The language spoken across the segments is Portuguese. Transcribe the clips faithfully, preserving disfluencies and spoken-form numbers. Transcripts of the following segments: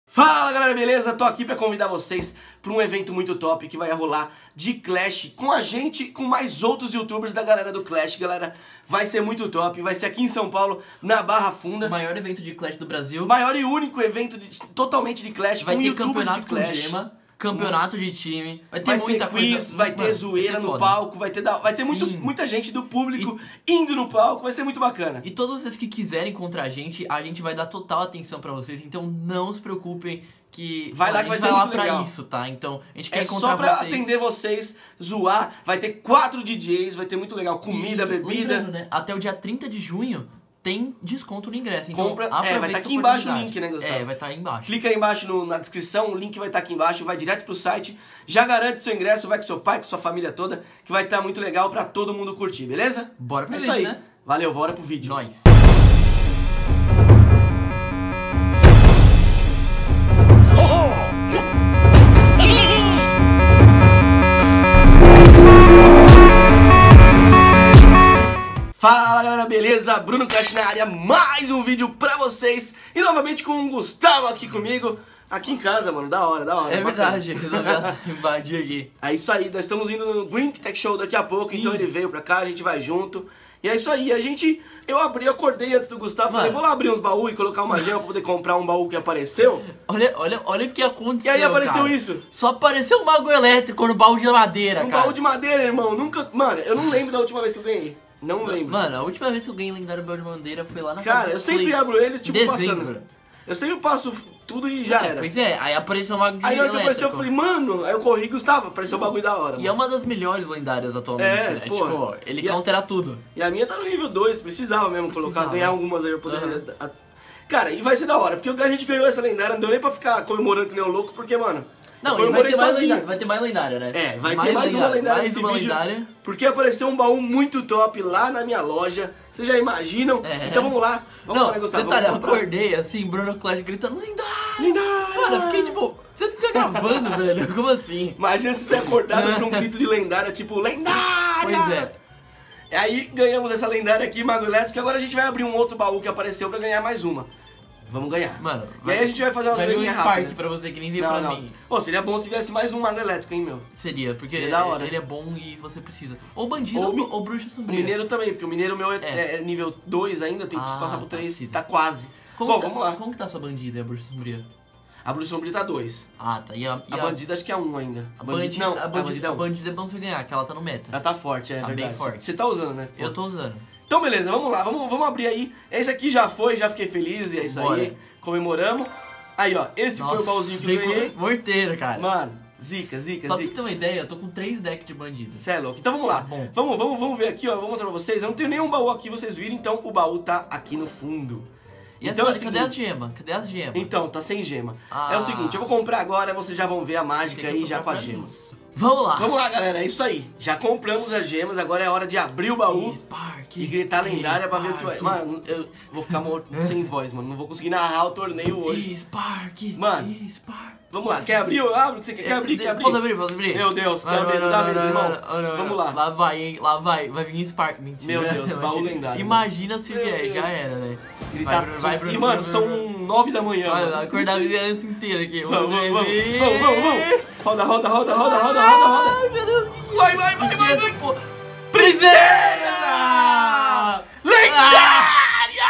Fala galera, beleza? Tô aqui pra convidar vocês pra um evento muito top que vai rolar de Clash com a gente, com mais outros youtubers da galera do Clash, galera. Vai ser muito top, vai ser aqui em São Paulo, na Barra Funda. O maior evento de Clash do Brasil. Maior e único evento de, totalmente de Clash, vai com ter youtubers campeonato de Clash. Com gema, campeonato de time, vai ter vai muita ter quiz, coisa. vai ter Mano, zoeira vai no foda. palco, vai ter, da, vai ter muito, muita gente do público e... indo no palco, vai ser muito bacana. E todos vocês que quiserem contra a gente, a gente vai dar total atenção pra vocês, então não se preocupem que vai lá que vai ser vai lá muito pra legal. Isso, tá? Então a gente quer É encontrar só pra vocês. atender vocês, zoar, vai ter quatro D Js, vai ter muito legal, comida, E, bebida. lembrando, né? Até o dia trinta de junho tem desconto no ingresso, então Compra, é, aproveita vai estar essa aqui embaixo o oportunidade. link, né, Gustavo? É, vai estar aí embaixo. Clica aí embaixo no, na descrição, o link vai estar aqui embaixo, vai direto pro site, já garante seu ingresso, vai com seu pai, com sua família toda, que vai estar muito legal pra todo mundo curtir, beleza? Bora pro É isso vídeo, aí. né? Valeu, bora pro vídeo. Nós. Fala galera, beleza? Bruno Clash na área, mais um vídeo pra vocês. E novamente com o Gustavo aqui comigo, aqui em casa, mano, da hora, da hora. É bacana. verdade, resolvi invadir aqui. É isso aí, nós estamos indo no Green Tech Show daqui a pouco, Sim. então ele veio pra cá, a gente vai junto. E é isso aí, a gente, eu abri, eu acordei antes do Gustavo, Mano. falei, vou lá abrir uns baús e colocar uma gema pra poder comprar um baú que apareceu. Olha, olha, olha o que aconteceu. E aí apareceu cara. isso. Só apareceu um mago elétrico no baú de madeira, Um cara. baú de madeira, irmão, nunca, mano, eu não lembro da última vez que eu ganhei. Não lembro. Mano, a última vez que eu ganhei lendário baú de madeira foi lá na Cara, casa eu dos sempre Flakes, abro eles, tipo, dezembro. passando. Eu sempre passo tudo e já É, era. Pois é, aí apareceu um mago de Aí na hora que elétrico. apareceu eu falei, mano, aí eu corri, Gustavo, apareceu um bagulho da hora. E mano. é uma das melhores lendárias atualmente, É, né? porra. Tipo, ele E a- countera tudo. E a minha tá no nível dois, precisava mesmo colocar, Precisava. ganhar algumas aí pra poder... Uhum. a- Cara, e vai ser da hora, porque a gente ganhou essa lendária, não deu nem pra ficar comemorando que nem o louco, porque, mano... Não, eu e vai comemorei ter, mais sozinho. lendária, vai ter mais lendária, né? É, vai ter mais uma lendária mais nesse uma vídeo, lendária. porque apareceu um baú muito top lá na minha loja, vocês já imaginam? É. Então vamos lá, vamos Não, lá, né, Gustavo? detalhe, eu Vamos comprar. acordei assim, Bruno Clash gritando lendário. Lendária! Mano, eu fiquei tipo, você tá gravando, velho? Como assim? Imagina se você acordado por um grito de lendária, tipo, lendária! Pois é. E aí ganhamos essa lendária aqui, Mago Elétrico, e agora a gente vai abrir um outro baú que apareceu pra ganhar mais uma. Vamos ganhar. Mano, e aí a gente vai fazer umas vai vir um zoeirinhas Spark rápidas. pra você que nem veio Não, pra não. mim. Pô, seria bom se tivesse mais um Mago Elétrico, hein, meu? Seria, porque Seria da hora. ele é bom e você precisa. Ou bandido Ou ou, mi- ou bruxa O sombria. mineiro também, porque o mineiro meu é, É. é nível dois ainda, tem que Ah, passar pro tá, três, precisa. tá quase. Como Bom, tá, vamos lá. Como que tá a sua bandida e a bruxa sombria? A Bruxa Sombria tá dois. Ah, tá. E a, e A bandida acho que é um ainda. A bandida, não, a bandida, é a um. bandida é bom você ganhar, que ela tá no meta. Ela tá forte, é Tá bem verdade. forte. Você tá usando, né? Eu tô usando. Então beleza, vamos lá, vamos, vamos abrir aí. Esse aqui já foi, já fiquei feliz, e é isso Bora. aí. Comemoramos. Aí, ó, esse foi o baúzinho que eu veio com ganhei. morteiro, cara. Mano, zica, zica, Só pra você zica. ter uma ideia, eu tô com três decks de bandido. Cê é louco. Então vamos lá. Bom. Vamos, vamos, vamos ver aqui, ó. Vou mostrar pra vocês. Eu não tenho nenhum baú aqui, vocês viram, então o baú tá aqui no fundo. E então essa, é o cadê as seguinte. gemas? Cadê as gemas? Então, tá sem gema. Ah. É o seguinte, eu vou comprar agora, vocês já vão ver a mágica Tem que aí já com comprar as pra mim. gemas. Vamos lá. Vamos lá, galera, é isso aí. Já compramos as gemas, agora é hora de abrir o baú Spark. e gritar lendária pra ver o que vai. Spark. Mano, eu vou ficar morto sem voz, mano. Não vou conseguir narrar o torneio hoje. Spark. Mano. Spark. Vamos lá, quer abrir? Eu abro o que você quer. Quer abrir? Quer abrir? Posso abrir, posso abrir? Meu Deus, Vai, dá vai, medo, não, dá não, medo, não, irmão. não, não, Vamos não. lá. Lá vai, hein? Lá vai. Vai vir Spark. Mentira. Meu Deus, baú Imagina- lendário. Imagina se Meu vier, Deus. já era, né? Gritar. Bruno, vai, Bruno, E, mano, Bruno, são Bruno. nove da manhã. Vai, mano. vai acordar a vizinhança inteira aqui. Vamos, vamos, vamos, ver. vamos, vamos, vamos. Roda, roda, roda, roda, roda, roda, roda. Ai, meu Deus. Vai, vai, vai, vai, vai. Pô, Princesa! Lendária!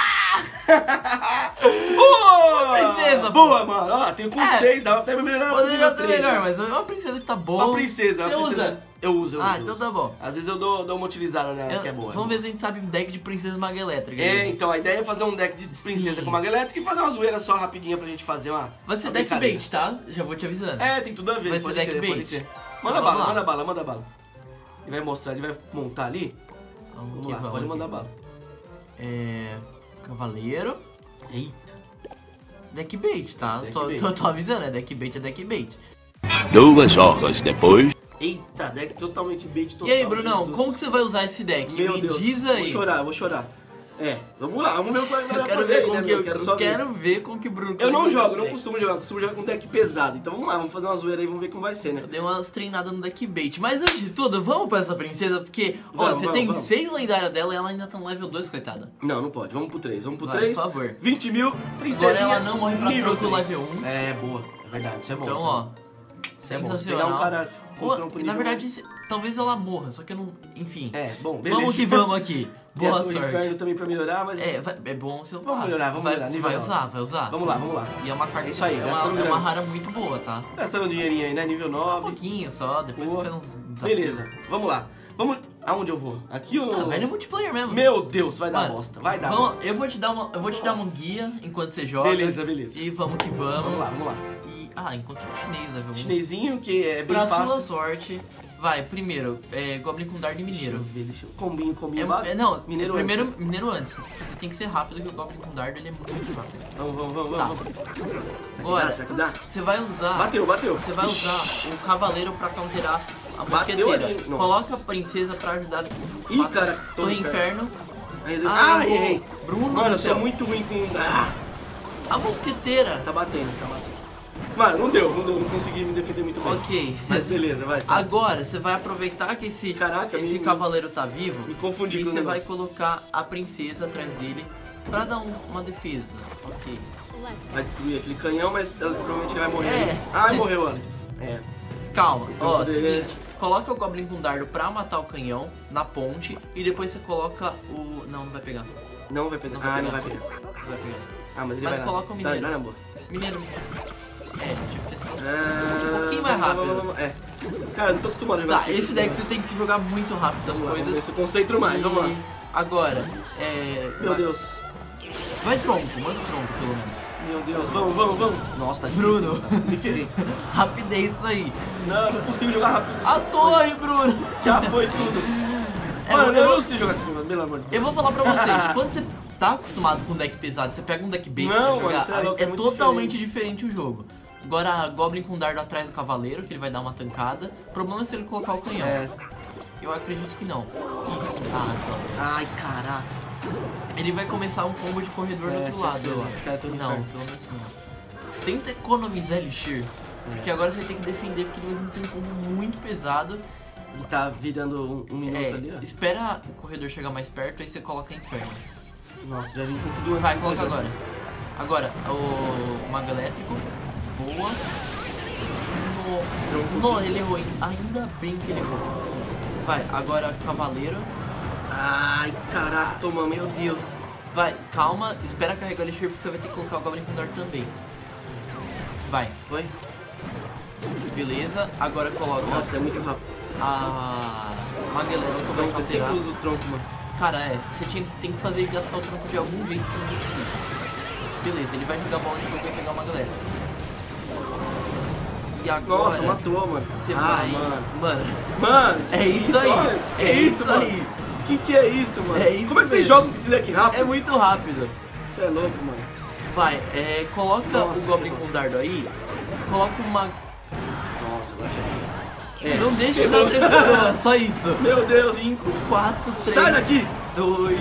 Boa! Princesa, Boa, mano. Olha lá, tenho com É. seis, dava até melhorar. Poderia pro ter nível três, melhor, né? mas é uma princesa que tá boa. Uma princesa, uma Você princesa. usa? Eu uso, eu Ah, uso. então tá bom. Às vezes eu dou, dou uma utilizada nela, Eu- que é boa. vamos ver se a gente sabe um deck de princesa maga elétrica. É, aí. então a ideia é fazer um deck de princesa Sim. com maga elétrica e fazer uma zoeira só rapidinha pra gente fazer uma. Vai ser uma deck brincadeira. bait, tá? Já vou te avisando. É, tem tudo a ver, Vai pode ser deck crer, pode bait. crer. Então, Manda vamos bala, lá. manda bala, manda bala. Ele vai mostrar, ele vai montar ali. Vamos, Vamos que lá, vamos, pode aqui. mandar bala. É. Cavaleiro. Eita. Deck bait, tá? Deck tô, bait. Tô, tô avisando, é deck bait, é deck bait. Duas horas depois. Eita, deck totalmente bait total. E aí, Brunão, Jesus. como que você vai usar esse deck? Meu Me Deus, diz aí. vou chorar, vou chorar. É, vamos lá, vamos ver o que vai Eu quero fazer ver aí, como né, que meu? eu Quero eu só ver. quero ver como que o Bruno... Eu não consegue jogo, eu não deck. costumo jogar, eu costumo jogar com deck pesado. Então vamos lá, vamos fazer uma zoeira aí, vamos ver como vai ser, né? Eu dei umas treinadas no deck bait. Mas antes de tudo, vamos pra essa princesa, porque, ó, Vamos, você vamos, tem vamos. seis lendárias dela e ela ainda tá no level dois, coitada. Não, não pode, vamos pro três, vamos pro Vai, três. por favor. vinte mil, princesinha. Agora ela não morre pra nível troco três. level um. É, boa, é verdade, isso é bom. Então, isso é ó, bom. Isso é bom, se sensacional. pegar um cara com Pô, tronco na nível verdade, se- talvez ela morra, só que eu não... Enfim, É, bom, beleza. vamos que vamos aqui. Tem a Boa Torre sorte. Inferno também pra melhorar, mas... É, vai- é bom você Vamos melhorar, vamos vai, melhorar, nível Vai nove. usar, vai usar. Vamos lá, vamos lá. E é uma carta, É isso aí, é gastando uma, é uma grana. rara muito boa, tá? Gastando um dinheirinho aí, né? Nível Um nove. pouquinho só, depois Boa. você faz uns desafios. Beleza, vamos lá. Vamos... Aonde eu vou? Aqui ou... Ah, vai no multiplayer mesmo. Meu Deus, vai dar Mano, bosta, vai dar vamos, bosta. eu vou te dar uma, eu vou te dar um Nossa. guia enquanto você joga. Beleza, beleza. E vamos que vamos. Vamos lá, vamos lá. E, ah, encontrei um chinês, level um. Chinesinho, que é bem Pra fácil. sua sorte, vai, primeiro, é, Goblin com Dardo e Deixa eu Mineiro. ver, deixa eu... Combinho, combinho É, básico. é, não, Mineiro primeiro, antes. mineiro antes. Você tem que ser rápido, que o Goblin com Dardo ele é muito rápido. Vamos, vamos, vamos, Tá. vamos. Será que Agora, dá? Será que dá? Você vai usar... Bateu, bateu. Você vai usar o Cavaleiro pra counterar a Bateu mosqueteira. ali, nossa. Coloca a Princesa pra ajudar... Ih, matar cara, Torre Torre Inferno. Aí, Ah, ah, errei. Bruno Mano, do eu sou céu. muito ruim com... Ah, A mosqueteira. tá batendo, tá batendo. Mano, não deu, não deu, não consegui me defender muito bem. Ok. Mas beleza, vai. Tá. Agora, você vai aproveitar que esse, Caraca, esse me- cavaleiro tá vivo. Me confundi E com o você vai negócio. colocar a princesa atrás dele pra dar um- uma defesa. Ok. Vai destruir aquele canhão, mas ela, provavelmente ele vai morrer. É. ali. Ai, morreu, olha. É. Calma. Então, Ó, poder- seguinte. Coloca o Goblin com dardo pra matar o canhão na ponte. E depois você coloca o... Não, não vai pegar. Não Não vai pegar. Não vai ah, não pegar. vai pegar. vai pegar. Ah, mas ele Mas vai coloca o lá. mineiro. Tá, dá na boa. Mineiro. É, tinha que ter sido... Ah, Um pouquinho mais vamos, rápido. vamos, vamos. É. Cara, eu não tô acostumado a jogar Tá, aqui. esse deck você tem que jogar muito rápido as Vamos lá, vamos ver coisas. se eu concentro mais, vamos lá. E Agora, é... Meu vai- Deus. Vai tronco, manda tronco pelo menos. Meu Deus, vamos, vamos, vamos. Nossa, tá difícil. Bruno. Tá? Me ferrei. Rapidez isso aí. Não, não consigo jogar rápido. A torre, Bruno! Já foi tudo. É, Mano, eu- eu não sei jogar com esse negócio, pelo amor de Deus. Eu vou falar pra vocês, quando você tá acostumado com deck pesado, você pega um deck bait Não, pra mano, jogar, isso é louco, é é muito totalmente diferente. o jogo. Agora, Goblin com dardo atrás do cavaleiro, que ele vai dar uma tancada. O problema é se ele colocar o canhão. É. Eu acredito que não. Isso. Ah, pronto. Ai, caraca. Ele vai começar um combo de corredor É, do outro lado, certeza. eu acho. Cara, tô no Não, inferno. pelo menos não. Tenta economizar Elixir. Porque agora você vai ter que defender, porque ele tem um combo muito pesado. E tá virando um, um minuto É, ali, ó. espera o corredor chegar mais perto, aí você coloca Inferno. Nossa, já vim com tudo antes Vai, do coloca corredor. agora. Agora, o Mago Elétrico. Boa. No, no, ele errou. Ainda bem que ele errou. Vai, agora Cavaleiro. Ai, caraca, toma, meu Deus. Vai, calma, espera carregar o Elixir, porque você vai ter que colocar o Goblin com Dardo também. Vai, Foi? beleza. Agora coloca Nossa, é muito rápido. a Mago Elétrico vai Tronco, eu sempre cauterar. uso o tronco, mano. Cara, é, você tinha, tem que fazer ele gastar o tronco de algum jeito. que é muito difícil. Beleza, ele vai jogar bola de fogo e vai pegar o Mago Elétrico. E agora... Nossa, matou, mano. Você ah, vai... mano. Mano, Mano, é que isso aí. olha? Que É isso, isso mano? aí. Que que é isso, mano? É isso Como é que vocês mesmo. jogam com esse deck rápido? é muito rápido. Você é louco, mano. Vai, é, coloca Nossa, o Goblin ferrou. com dardo aí. Coloca uma... Nossa, agora ferrou. É, Não deixa de ferrou. dar três coroas, só isso. Meu Deus. cinco, quatro, três, Sai daqui. dois...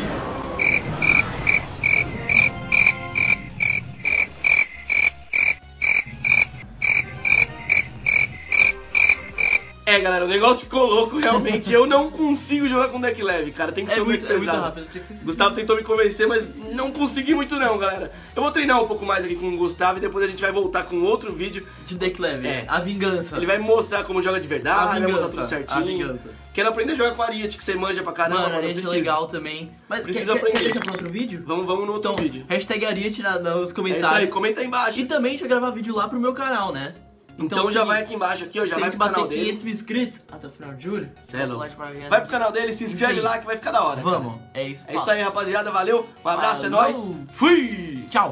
É, galera, o negócio ficou louco, realmente. Eu não consigo jogar com deck leve, cara. Tem que ser É um muito, deck é muito pesado. rápido. Gustavo tentou me convencer, mas não consegui muito não, galera. Eu vou treinar um pouco mais aqui com o Gustavo e depois a gente vai voltar com outro vídeo. De deck leve. É. A vingança. Ele vai me mostrar como joga de A verdade, vai mostrar tudo vingança. A certinho. vingança. Quero aprender a jogar com a Ariete, que você manja pra caramba. Mano, eu Ariete é preciso. legal também. Mas Preciso quer, quer, aprender. quer deixar pra outro vídeo? Vamos, vamos no outro Então, vídeo. hashtag Ariete na- nos É comentários. isso aí, comenta aí embaixo. E também a gente vai gravar vídeo lá pro meu canal, né? Então, já seguinte, vai aqui embaixo, aqui, ó, já se a vai gente pro canal bater dele. quinhentos mil inscritos até o final de julho, Cê é louco. like pra ganhar. Vai pro canal dele, se inscreve Enfim. lá que vai ficar da hora. Vamos, cara. é isso. É isso aí, rapaziada. Valeu, um abraço, é Falou. nóis. Fui! Tchau.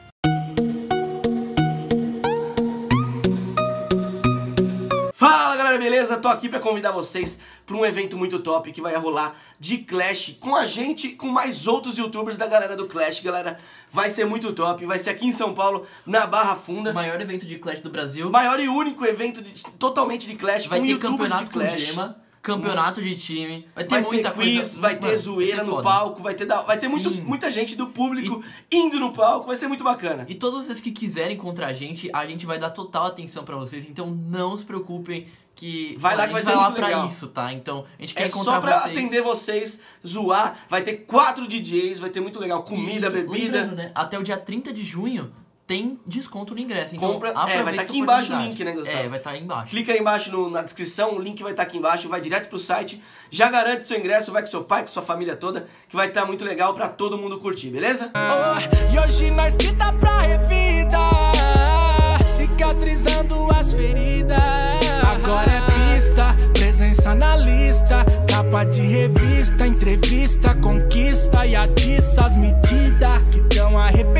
Fala galera, beleza? Tô aqui pra convidar vocês pra um evento muito top que vai rolar de Clash com a gente, com mais outros youtubers da galera do Clash, galera. Vai ser muito top, vai ser aqui em São Paulo, na Barra Funda. O maior evento de Clash do Brasil. Maior e único evento de- totalmente de Clash, Vai com ter youtubers de campeonato com Clash. gema. campeonato de time, vai ter vai muita ter quiz, coisa. vai ter Mano, zoeira vai ser no foda. palco, vai ter, da- vai ter muito, Sim. muita gente do público indo no palco, vai ser muito bacana. E todos vocês que quiserem contra a gente, a gente vai dar total atenção pra vocês, então não se preocupem que Vai mano, lá a que vai gente ser vai lá muito pra legal. isso, tá? Então a gente quer É encontrar só pra vocês. atender vocês, zoar, vai ter quatro D Js, vai ter muito legal, comida, E bebida. lembrando, né? Até o dia trinta de junho tem desconto no ingresso. Então, Compra- é, aproveita vai tá essa aqui embaixo o oportunidade. link, né, Gustavo? É, vai estar aí embaixo. Clica aí embaixo no- na descrição, o link vai estar aqui embaixo, vai direto pro site, já garante seu ingresso, vai com seu pai, com sua família toda, que vai estar muito legal pra todo mundo curtir, beleza? Oh, e hoje nós que dá pra revida, cicatrizando as feridas. Agora é pista, presença na lista, capa de revista, entrevista, conquista e atiça as medidas que tão arrependidas.